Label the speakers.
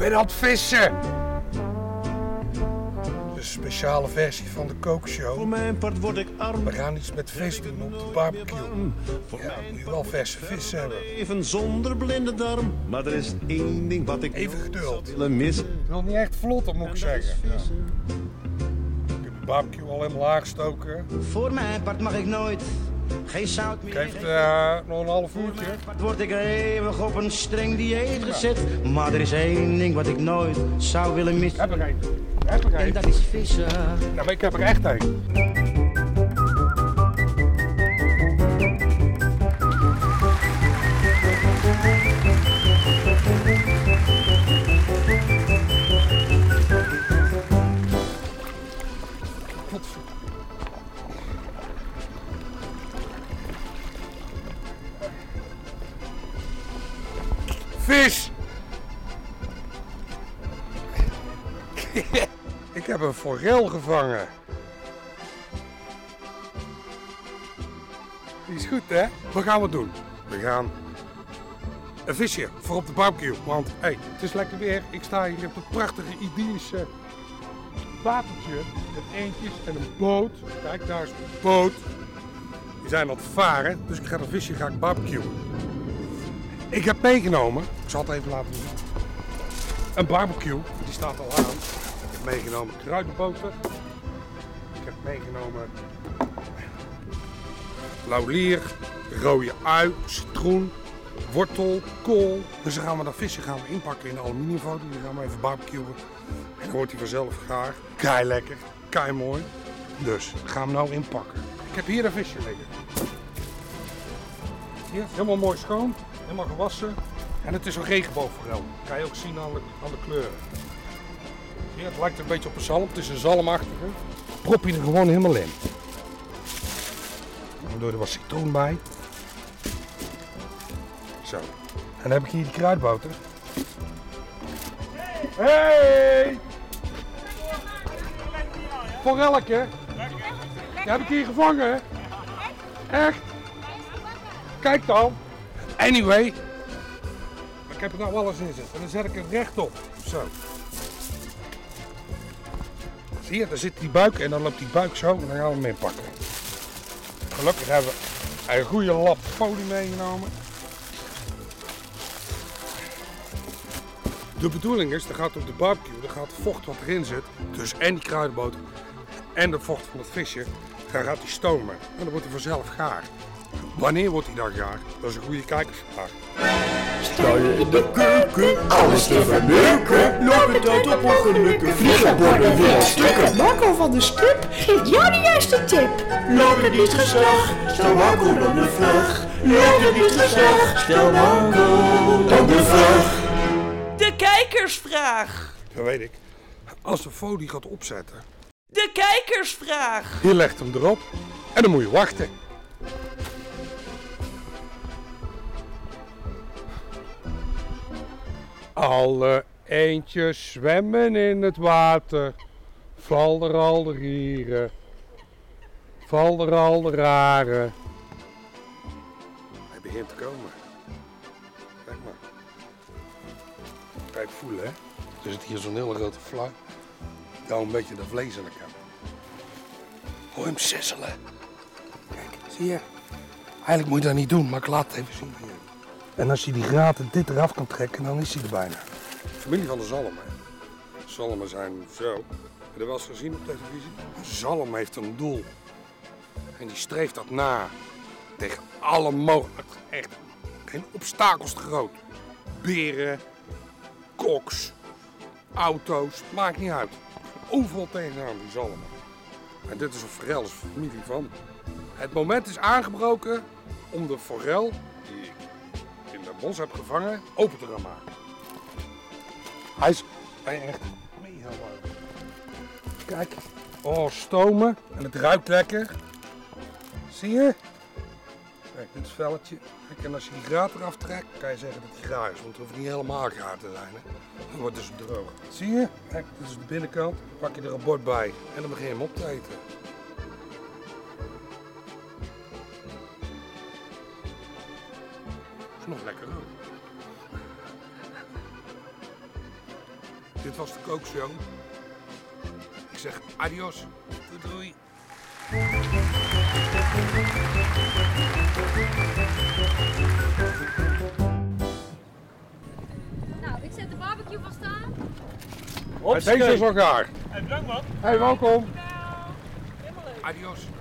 Speaker 1: ben aan het vissen. De speciale versie van de kookshow.
Speaker 2: Voor mijn part word ik arm.
Speaker 1: We gaan iets met vis doen op de barbecue. Ja, moet je wel verse vis hebben.
Speaker 2: Even zonder blinde darm. Maar er is één ding wat ik
Speaker 1: Even geduld.
Speaker 2: willen missen.
Speaker 1: Het wil niet echt vlot, moet ik zeggen. Ja. Ik heb de barbecue al helemaal aangestoken.
Speaker 3: Voor mijn part mag ik nooit geen zout meer.
Speaker 1: Geeft nog een half uurtje.
Speaker 3: Part word ik eeuwig op een streng dieet gezet. Maar er is één ding wat ik nooit zou willen missen.
Speaker 1: Heb er een. Heb er
Speaker 3: En
Speaker 1: een.
Speaker 3: dat is vissen.
Speaker 1: Nou, maar ik heb er echt een. Vis! Ik heb een forel gevangen. Die is goed, hè? Wat gaan we doen? We gaan een visje voor op de barbecue. Want hey, het is lekker weer. Ik sta hier op het prachtige idyllische watertje met eendjes en een boot. Kijk, daar is een boot. Die zijn aan het varen, dus ik ga een visje barbecuen. Ik heb meegenomen, ik zal het even laten zien, een barbecue, die staat al aan. Ik heb meegenomen kruidenboter. Ik heb meegenomen lauwlier, rode ui, citroen, wortel, kool. Dus dan gaan we dat visje inpakken in de aluminiumfolie. Die gaan we even barbecuen. En dan wordt hij vanzelf gaar. Kei lekker, kei mooi. Dus gaan we nou inpakken. Ik heb hier een visje liggen. Hier, helemaal mooi schoon. Helemaal gewassen. En het is een regenboogforel. Dat kan je ook zien aan de kleuren. Hier, het lijkt een beetje op een zalm. Het is een zalmachtige. Prop je er gewoon helemaal in. Dan doe je er wat citroen bij. Zo. En dan heb ik hier die kruidboter. Hey! Forelletje. Die heb ik hier gevangen. Echt? Kijk dan. Anyway, ik heb er nou alles in zitten en dan zet ik hem rechtop. Zo. Zie je, daar zit die buik en dan loopt die buik zo en dan gaan we hem inpakken. Gelukkig hebben we een goede lap folie meegenomen. De bedoeling is, dat gaat op de barbecue, dat gaat het vocht wat erin zit, dus en die kruidenboter en de vocht van het visje, dan gaat die stomen en dan wordt hij vanzelf gaar. Wanneer wordt hij dan gaar? Dat is een goede kijkersvraag.
Speaker 4: Sta je in de keuken, alles te verneuken. Loop het uit op ongelukken, vliegen borden weer aan stukken.
Speaker 5: Marco van de Stip geeft jou de juiste tip.
Speaker 4: Loop het niet gezellig, stel Marco dan de vraag. Loop het niet gezellig, stel Marco dan de vraag.
Speaker 6: De kijkersvraag.
Speaker 1: Dat weet ik. Als de folie gaat opzetten,
Speaker 6: De kijkersvraag.
Speaker 1: je legt hem erop en dan moet je wachten. Alle eendjes zwemmen in het water, val er al de rieren, val er al de raren. Hij begint te komen. Kijk maar. Kijk, voelen hè. Er zit hier zo'n hele grote vlag. Ik hou een beetje de vlees aan de kant. Hoor hem sisselen. Kijk, zie je? Eigenlijk moet je dat niet doen, maar ik laat het even zien hier. En als je die graten dit eraf kan trekken, dan is hij er bijna. Familie van de zalm, hè. Zalmen zijn zo. Heb je dat wel eens gezien op televisie? Een zalm heeft een doel. En die streeft dat na. Tegen alle mogelijke, echt geen obstakels te groot. Beren, koks, auto's, maakt niet uit. Overal tegenaan die zalmen. En dit is een forel, dat is een familie van. Het moment is aangebroken om de forel die ik in het bos heb gevangen open te gaan maken. Hij is echt mega leuk. Kijk, oh stomen en het ruikt lekker. Zie je? Kijk, dit is het velletje. Kijk, en als je die graat eraf trekt, kan je zeggen dat die gaar is, want het hoeft niet helemaal gaar te zijn. Hè? Dan wordt het dus droog. Zie je? Kijk, dit is de binnenkant. Dan pak je er een bord bij en dan begin je hem op te eten. Is nog lekker ook. Dit was de kookshow. Ik zeg adios. Doei doei.
Speaker 7: Nou, ik zet de barbecue vast aan.
Speaker 1: Deze is elkaar. Hey, bedankt man. Hey, welkom. Adios.